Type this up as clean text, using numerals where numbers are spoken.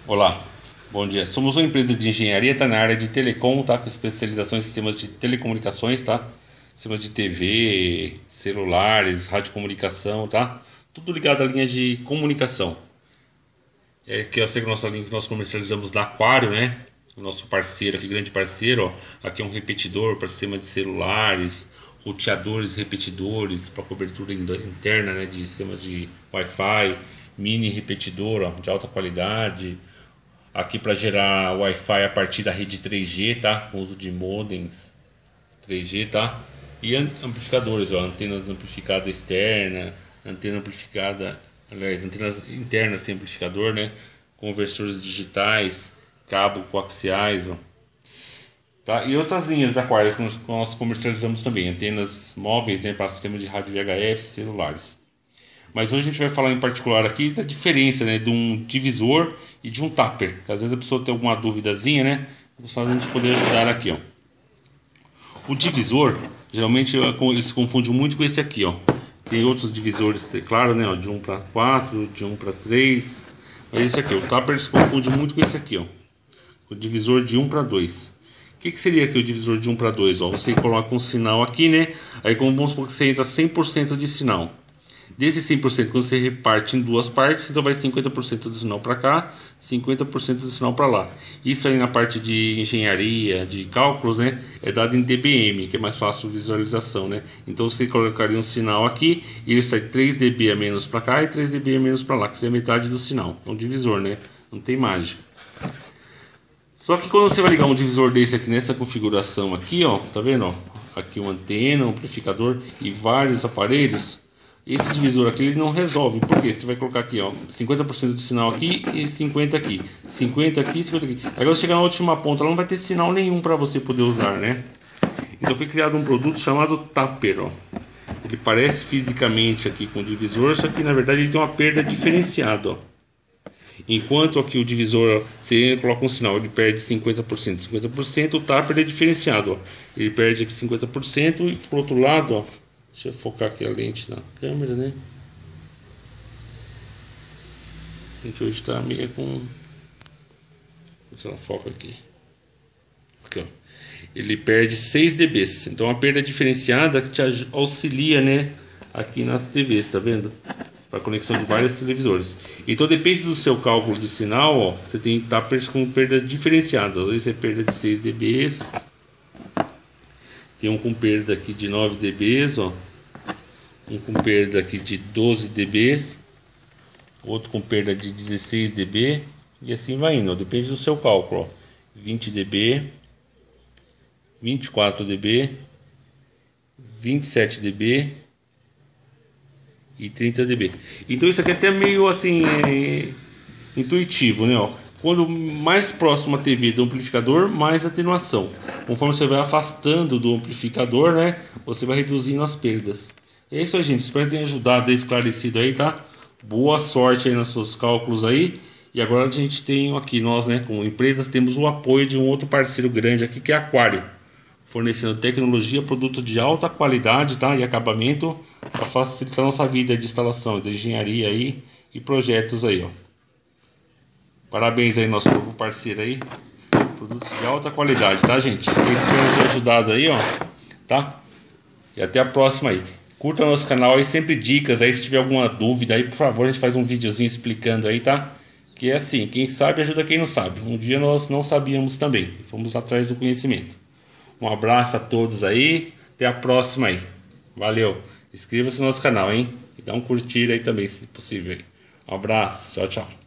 Olá, bom dia. Somos uma empresa de engenharia, tá na área de telecom, tá? Com especialização em sistemas de telecomunicações, tá? Sistemas de TV, celulares, radiocomunicação, tá? Tudo ligado à linha de comunicação. Que eu sei que nossa linha que nós comercializamos da Aquário, né? O nosso parceiro aqui, grande parceiro, ó. Aqui é um repetidor para sistema de celulares, roteadores, repetidores para cobertura interna, né? De sistemas de Wi-Fi, mini repetidor, ó, de alta qualidade. Aqui para gerar Wi-Fi a partir da rede 3G, tá? Com uso de modems 3G, tá? E amplificadores, ó, antenas amplificada externa, antena amplificada, aliás, antenas internas sem amplificador, né? Conversores digitais, cabo coaxiais, ó. Tá? E outras linhas da Aquário que nós comercializamos também, antenas móveis, né, para sistemas de rádio VHF, celulares. Mas hoje a gente vai falar em particular aqui da diferença, né, de um divisor e de um tupper. Porque às vezes a pessoa tem alguma duvidazinha, né? Só a gente poder ajudar aqui, ó. O divisor, geralmente ele se confunde muito com esse aqui, ó. Tem outros divisores, claro, né, ó, de 1 para 4, de 1 para 3. Mas esse aqui, o tupper se confunde muito com esse aqui, ó. O divisor de 1 para 2. O que seria aqui o divisor de 1 para 2? Ó, você coloca um sinal aqui, né? Aí como vamos supor que você entra 100% de sinal. Desse 100%, quando você reparte em duas partes, então vai 50% do sinal para cá, 50% do sinal para lá. Isso aí na parte de engenharia, de cálculos, né, é dado em dBm, que é mais fácil visualização, né? Então você colocaria um sinal aqui e ele sai 3 dB a menos para cá e 3 dB a menos para lá, que seria metade do sinal. É um divisor, né? Não tem mágica. Só que quando você vai ligar um divisor desse aqui nessa configuração aqui, ó, tá vendo, ó? Aqui uma antena, um amplificador e vários aparelhos. Esse divisor aqui ele não resolve, porque você vai colocar aqui, ó, 50% do sinal aqui e 50 aqui, 50 aqui, 50 aqui. Agora chegar na última ponta, ela não vai ter sinal nenhum para você poder usar, né? Então foi criado um produto chamado tupper, ó. Ele parece fisicamente aqui com o divisor, só que na verdade ele tem uma perda diferenciada, ó. Enquanto aqui o divisor, você coloca um sinal, ele perde 50%, 50%, o tupper é diferenciado, ó. Ele perde aqui 50% e pro outro lado, ó. Deixa eu focar aqui a lente na câmera, né? A gente hoje está meio com... se ela foca aqui. Aqui, ó. Ele perde 6 dB. Então a perda diferenciada que te auxilia, né? Aqui nas TVs, tá vendo? Para conexão de vários televisores. Então depende do seu cálculo de sinal, ó. Você tem tuppers com perdas diferenciadas. Esse é perda de 6 dB. Tem um com perda aqui de 9 dB, ó. Um com perda aqui de 12 dB. Outro com perda de 16 dB. E assim vai indo, ó. Depende do seu cálculo, ó. 20 dB. 24 dB. 27 dB. E 30 dB. Então isso aqui é até meio assim... intuitivo, né, ó. Quando mais próximo a TV do amplificador, mais atenuação. Conforme você vai afastando do amplificador, né, você vai reduzindo as perdas. É isso aí, gente. Espero que tenha ajudado, esclarecido aí, tá? Boa sorte aí nos seus cálculos aí. E agora a gente tem aqui, nós, né, como empresas, temos o apoio de um outro parceiro grande aqui, que é a Aquário. Fornecendo tecnologia, produto de alta qualidade, tá? E acabamento para facilitar a nossa vida de instalação, de engenharia aí e projetos aí, ó. Parabéns aí, nosso novo parceiro aí. Produtos de alta qualidade, tá, gente? Espero ter ajudado aí, ó. Tá? E até a próxima aí. Curta nosso canal aí, sempre dicas aí. Se tiver alguma dúvida aí, por favor, a gente faz um videozinho explicando aí, tá? Que é assim, quem sabe ajuda quem não sabe. Um dia nós não sabíamos também. Fomos atrás do conhecimento. Um abraço a todos aí. Até a próxima aí. Valeu. Inscreva-se no nosso canal, hein? E dá um curtir aí também, se possível. Um abraço. Tchau, tchau.